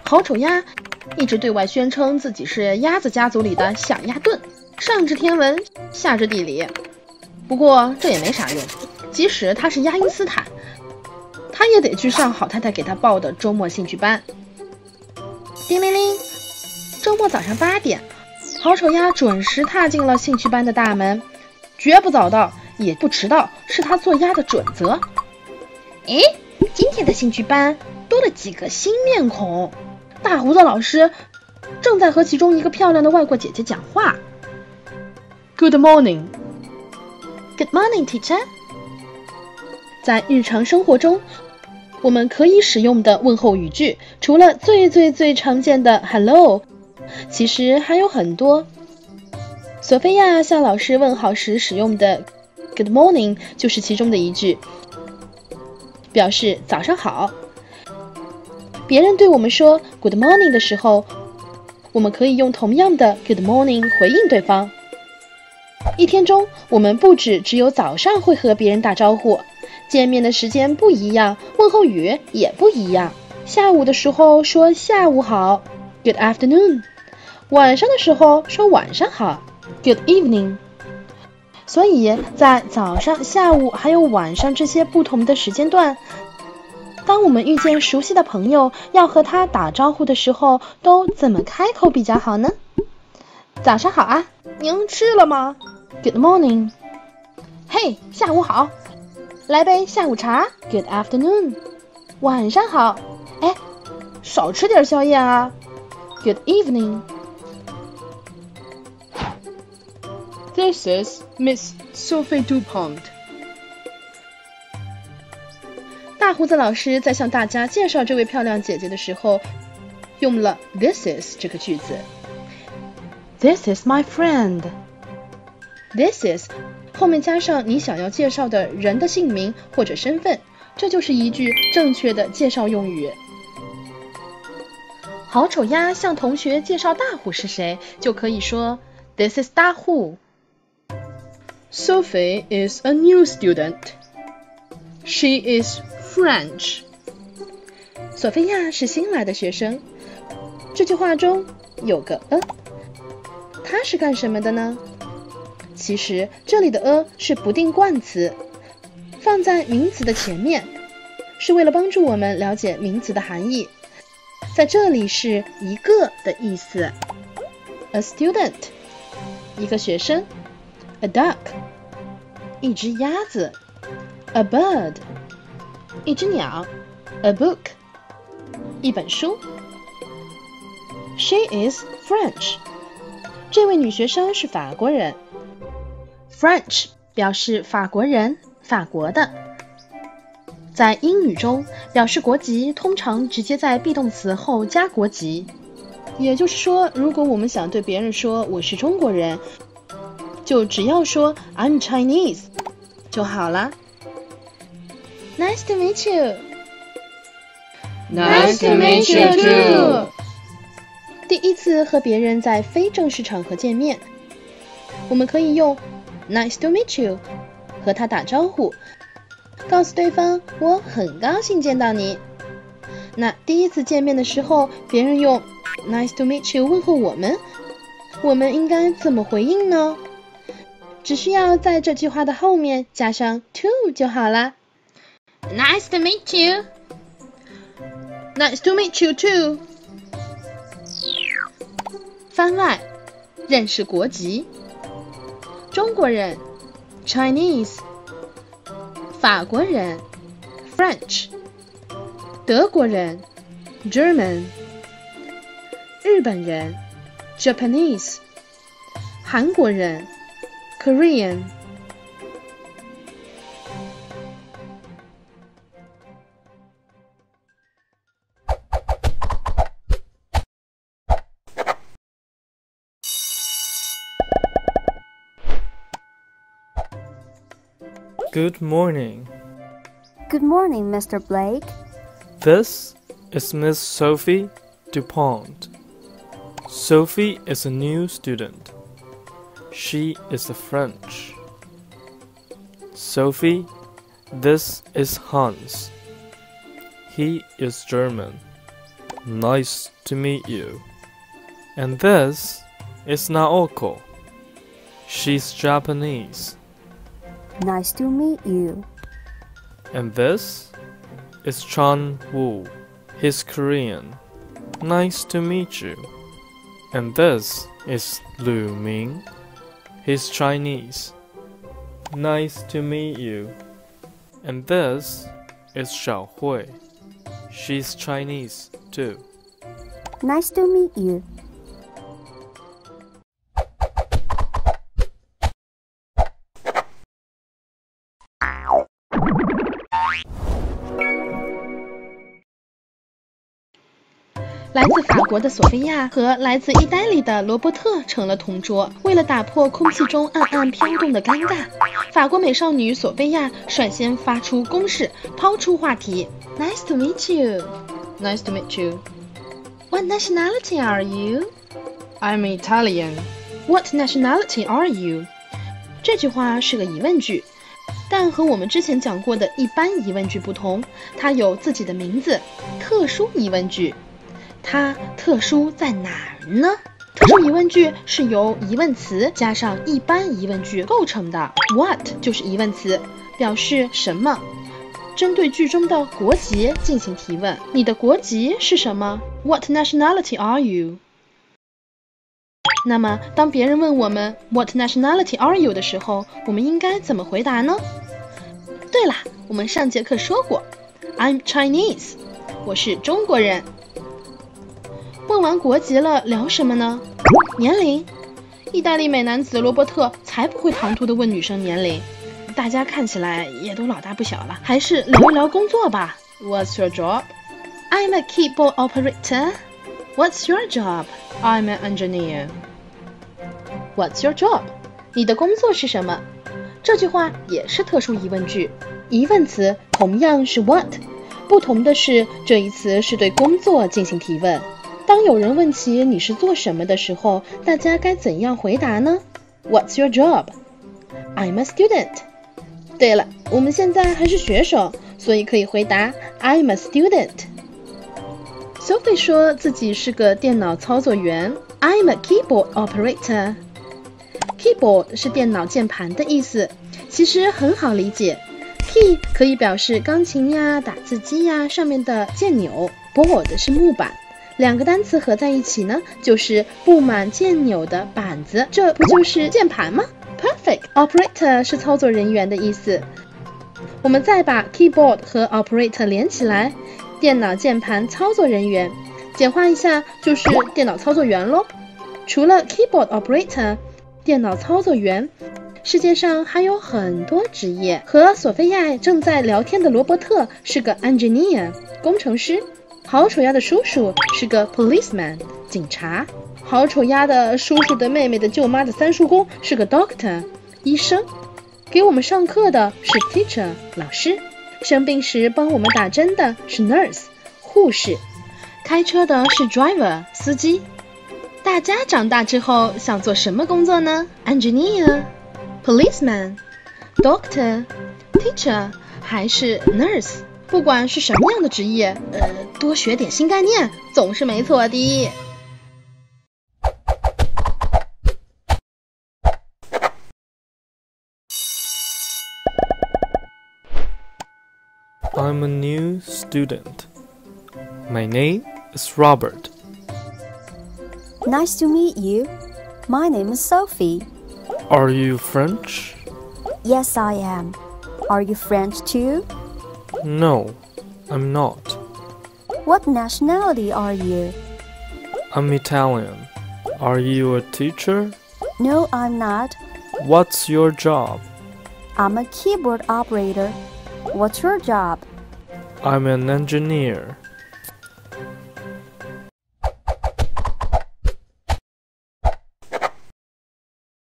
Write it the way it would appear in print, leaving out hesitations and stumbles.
好丑鸭一直对外宣称自己是鸭子家族里的小鸭盾，上知天文，下知地理。不过这也没啥用，即使他是鸭因斯坦，他也得去上好太太给他报的周末兴趣班。叮铃铃，周末早上8点，好丑鸭准时踏进了兴趣班的大门，绝不早到，也不迟到，是他做鸭的准则。诶，今天的兴趣班多了几个新面孔。大胡子老师正在和其中一个漂亮的外国姐姐讲话。Good morning. Good morning, teacher. 在日常生活中，我们可以使用的问候语句，除了最常见的 hello， 其实还有很多。索菲亚向老师问好时使用的 Good morning 就是其中的一句，表示早上好。别人对我们说 Good morning 的时候，我们可以用同样的 Good morning 回应对方。一天中，我们不只有早上会和别人打招呼，见面的时间不一样，问候语也不一样。下午的时候说下午好 Good afternoon， 晚上的时候说晚上好 Good evening。 所以在早上、下午还有晚上这些不同的时间段，当我们遇见熟悉的朋友，要和他打招呼的时候，都怎么开口比较好呢？早上好啊，您吃了吗？ Good morning。 嘿，下午好，来杯下午茶 Good afternoon。 晚上好，哎，少吃点宵夜啊 Good evening。 This is Miss Sophie Dupont。 大胡子老师在向大家介绍这位漂亮姐姐的时候，用了 This is 这个句子。 This is my friend。 This is 后面加上你想要介绍的人的姓名或者身份，这就是一句正确的介绍用语。好丑鸭向同学介绍大虎是谁，就可以说 This is 大虎。 Sophie is a new student. She is French. 索菲亚是新来的学生。这句话中有个她是干什么的呢？其实这里的是不定冠词，放在名词的前面，是为了帮助我们了解名词的含义。在这里是一个的意思。 A student 一个学生， A duck 一只鸭子， A bird一只鸟， A book 一本书。 She is French 这位女学生是法国人。 French 表示法国人，法国的。在英语中，表示国籍通常直接在 be 动词后加国籍。也就是说，如果我们想对别人说我是中国人，就只要说 I'm Chinese 就好了。 Nice to meet you. Nice to meet you too. 第一次和别人在非正式场合见面，我们可以用 Nice to meet you 和他打招呼，告诉对方我很高兴见到你。那第一次见面的时候，别人用 Nice to meet you 问候我们应该怎么回应呢？只需要在这句话的后面加上 to 就好啦。 Nice to meet you. Nice to meet you too. 番外，认识国籍。中国人 Chinese， 法国人 French， 德国人 German， 日本人 Japanese， 韩国人 Korean。 Good morning. Good morning, Mr. Blake. This is Miss Sophie Dupont. Sophie is a new student. She is French. Sophie, this is Hans. He is German. Nice to meet you. And this is Naoko. She's Japanese. Nice to meet you. And this is Chan Woo. He's Korean. Nice to meet you. And this is Lu Ming. He's Chinese. Nice to meet you. And this is Xiao Hui. She's Chinese too. Nice to meet you. 来自法国的索菲亚和来自意大利的罗伯特成了同桌。为了打破空气中暗暗飘动的尴尬，法国美少女索菲亚率先发出攻势，抛出话题。Nice to meet you. Nice to meet you. What nationality are you? I'm Italian. What nationality are you? 这句话是个疑问句，但和我们之前讲过的一般疑问句不同，它有自己的名字，特殊疑问句。它特殊在哪儿呢？特殊疑问句是由疑问词加上一般疑问句构成的。What 就是疑问词，表示什么，针对句中的国籍进行提问。你的国籍是什么？ What nationality are you? 那么当别人问我们 What nationality are you 的时候，我们应该怎么回答呢？对了，我们上节课说过 I'm Chinese， 我是中国人。问完国籍了，聊什么呢？年龄。意大利美男子罗伯特才不会唐突地问女生年龄，大家看起来也都老大不小了，还是聊一聊工作吧。 What's your job? I'm a keyboard operator. What's your job? I'm an engineer. What's your job? 你的工作是什么？这句话也是特殊疑问句，疑问词同样是 what， 不同的是这一词是对工作进行提问。当有人问起你是做什么的时候，大家该怎样回答呢？ What's your job? I'm a student. 对了，我们现在还是学生，所以可以回答 I'm a student. Sophie 说自己是个电脑操作员 I'm a keyboard operator. Keyboard 是电脑键盘的意思，其实很好理解。Key 可以表示钢琴呀、打字机呀上面的键钮， board 是木板。两个单词合在一起呢，就是布满键钮的板子，这不就是键盘吗？ Perfect. Operator 是操作人员的意思。我们再把 keyboard 和 operator 连起来，电脑键盘操作人员，简化一下就是电脑操作员咯。除了 keyboard operator 电脑操作员，世界上还有很多职业。和索菲亚正在聊天的罗伯特是个 engineer 工程师，好丑鸭的叔叔是个 policeman 警察，好丑鸭的叔叔的妹妹的舅妈的三叔公是个 doctor 医生，给我们上课的是 teacher 老师，生病时帮我们打针的是 nurse 护士，开车的是 driver 司机。大家长大之后想做什么工作呢？ engineer policeman doctor teacher 还是 nurse？不管是什么样的职业，多学点新概念总是没错的。 I'm a new student. My name is Robert. Nice to meet you. My name is Sophie. Are you French? Yes, I am. Are you French too? No, I'm not. What nationality are you? I'm Italian. Are you a teacher? No, I'm not. What's your job? I'm a keyboard operator. What's your job? I'm an engineer.